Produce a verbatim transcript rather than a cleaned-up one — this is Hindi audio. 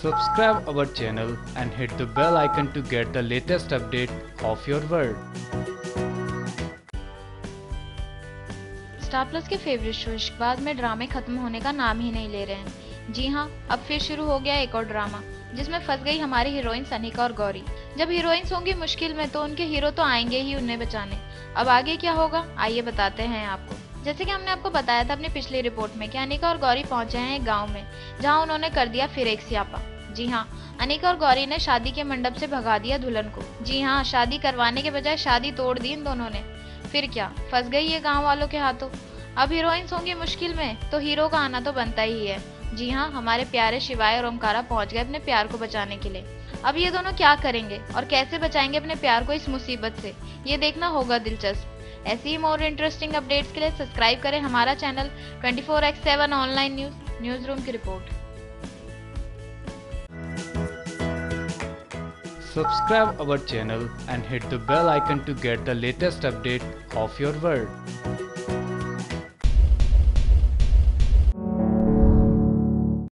Subscribe our channel and hit the bell icon to get the latest update of your world. Star Plus के फेवरेट शो इश्कबाज में ड्रामे खत्म होने का नाम ही नहीं ले रहे हैं। जी हाँ, अब फिर शुरू हो गया एक और ड्रामा जिसमें फंस गई हमारी हीरोइंस अनिका और गौरी। जब हीरोइंस होंगी मुश्किल में तो उनके हीरो तो आएंगे ही उन्हें बचाने। अब आगे क्या होगा आइए बताते हैं आपको। जैसे कि हमने आपको बताया था अपनी पिछली रिपोर्ट में कि अनिका और गौरी पहुंचे हैं एक गाँव में जहाँ उन्होंने कर दिया फिर एक स्यापा। जी हाँ, अनिका और गौरी ने शादी के मंडप से भगा दिया दुल्हन को। जी हाँ, शादी करवाने के बजाय शादी तोड़ दी इन दोनों ने। फिर क्या, फंस गई ये गांव वालों के हाथों। अब हीरोइंस होंगी मुश्किल में तो हीरो का आना तो बनता ही है। जी हाँ, हमारे प्यारे शिवाय और ओमकारा पहुंच गए अपने प्यार को बचाने के लिए। अब ये दोनों क्या करेंगे और कैसे बचाएंगे अपने प्यार को इस मुसीबत से, ये देखना होगा दिलचस्प। ऐसी ही मोर इंटरेस्टिंग अपडेट्स के लिए सब्सक्राइब करें हमारा channel twenty four x seven online news newsroom की report. Subscribe our channel and hit the bell icon to get the latest update of your world.